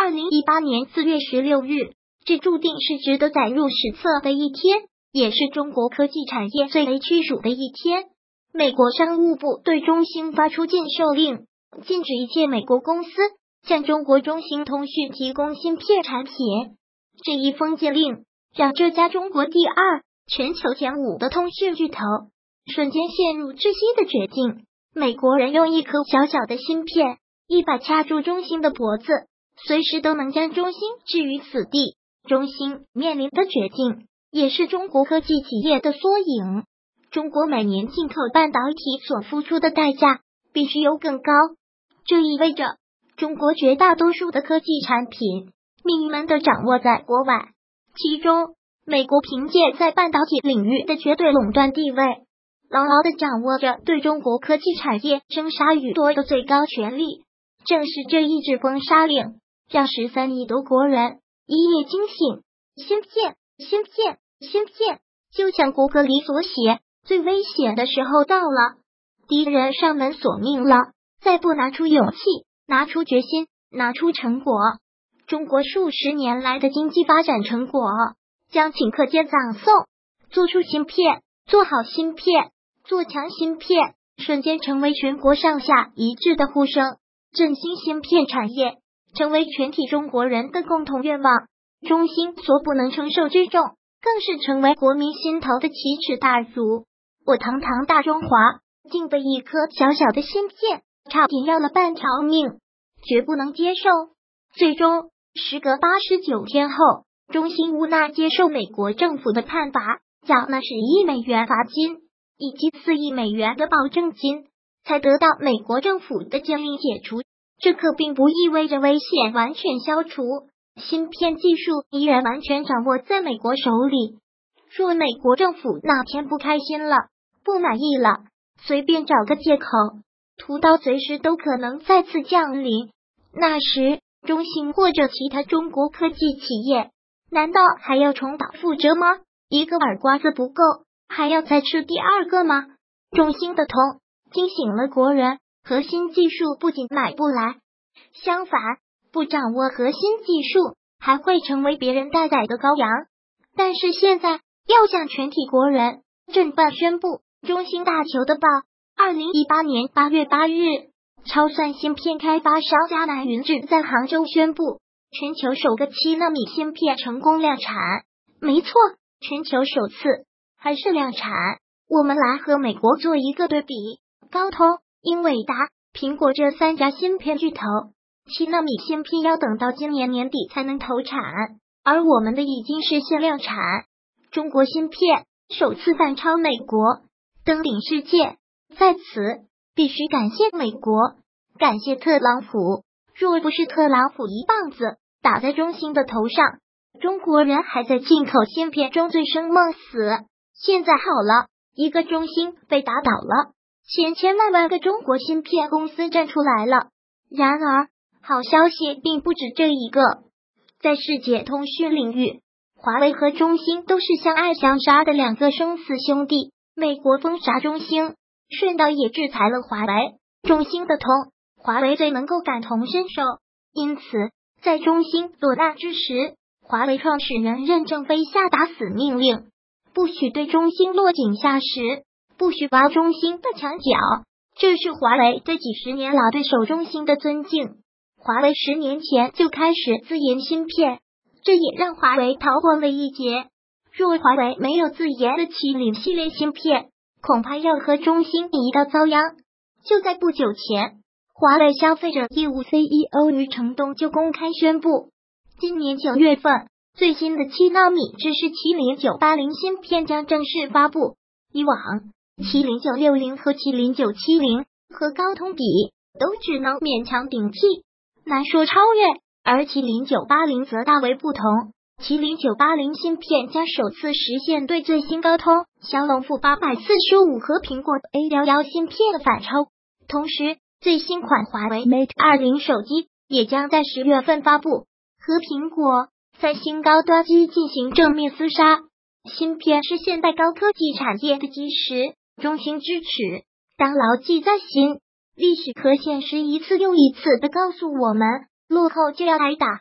2018年4月16日，这注定是值得载入史册的一天，也是中国科技产业最为屈辱的一天。美国商务部对中兴发出禁售令，禁止一切美国公司向中国中兴通讯提供芯片产品。这一封禁令让这家中国第二、全球前5的通讯巨头瞬间陷入窒息的绝境。美国人用一颗小小的芯片，一把掐住中兴的脖子，随时都能将中兴置于死地。中兴面临的绝境，也是中国科技企业的缩影。中国每年进口半导体所付出的代价必须有更高，这意味着中国绝大多数的科技产品命运们都掌握在国外。其中，美国凭借在半导体领域的绝对垄断地位，牢牢地掌握着对中国科技产业生杀予夺的最高权力。正是这一纸封杀令，让13亿多国人一夜惊醒。芯片，芯片，芯片，就像国歌里所写，最危险的时候到了，敌人上门索命了，再不拿出勇气，拿出决心，拿出成果，中国数十年来的经济发展成果将顷刻间葬送。做出芯片，做好芯片，做强芯片，瞬间成为全国上下一致的呼声。振兴芯片产业，成为全体中国人的共同愿望。中兴所不能承受之重，更是成为国民心头的奇耻大辱。我堂堂大中华，竟被一颗小小的芯片差点要了半条命，绝不能接受。最终，时隔89天后，中兴无奈接受美国政府的判罚，缴纳10亿美元罚金以及4亿美元的保证金，才得到美国政府的禁令解除。这可并不意味着危险完全消除，芯片技术依然完全掌握在美国手里。若美国政府哪天不开心了，不满意了，随便找个借口，屠刀随时都可能再次降临。那时，中兴或者其他中国科技企业，难道还要重蹈覆辙吗？一个耳瓜子不够，还要再吃第二个吗？中兴的痛惊醒了国人，核心技术不仅买不来，相反，不掌握核心技术，还会成为别人待宰的羔羊。但是现在要向全体国人震撼宣布，中兴大球的报，2018年8月8日，超算芯片开发商迦南云智在杭州宣布，全球首个7纳米芯片成功量产。没错，全球首次，还是量产。我们来和美国做一个对比，高通、英伟达、苹果这3家芯片巨头，7纳米芯片要等到今年年底才能投产，而我们的已经实现量产。中国芯片首次反超美国，登顶世界。在此，必须感谢美国，感谢特朗普。若不是特朗普一棒子打在中兴的头上，中国人还在进口芯片中醉生梦死。现在好了，一个中兴被打倒了，千万个中国芯片公司站出来了。然而，好消息并不止这一个。在世界通讯领域，华为和中兴都是相爱相杀的2个生死兄弟。美国封杀中兴，顺道也制裁了华为。中兴的痛，华为最能够感同身受。因此，在中兴落难之时，华为创始人任正非下达死命令，不许对中兴落井下石，不许挖中兴的墙角。这是华为对几十年老对手中兴的尊敬。华为10年前就开始自研芯片，这也让华为逃过了一劫。若华为没有自研的麒麟系列芯片，恐怕要和中兴一道遭殃。就在不久前，华为消费者业务 CEO 余承东就公开宣布，今年9月份，最新的7纳米制式麒麟980芯片将正式发布。以往，麒麟960和麒麟970和高通比，都只能勉强顶替，难说超越。而麒麟980则大为不同，麒麟980芯片将首次实现对最新高通骁龙845和苹果 A11 芯片的反超。同时，最新款华为 Mate 20手机也将在10月份发布，和苹果、三星高端机进行正面厮杀。芯片是现代高科技产业的基石，中兴支持，当牢记在心。历史和现实一次又一次地告诉我们，落后就要挨打，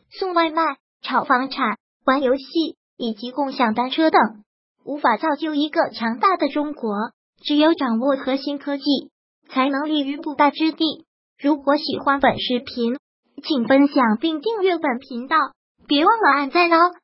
送外卖、炒房产、玩游戏以及共享单车等，无法造就一个强大的中国。只有掌握核心科技，才能立于不败之地。如果喜欢本视频，请分享并订阅本频道，别忘了按赞哦。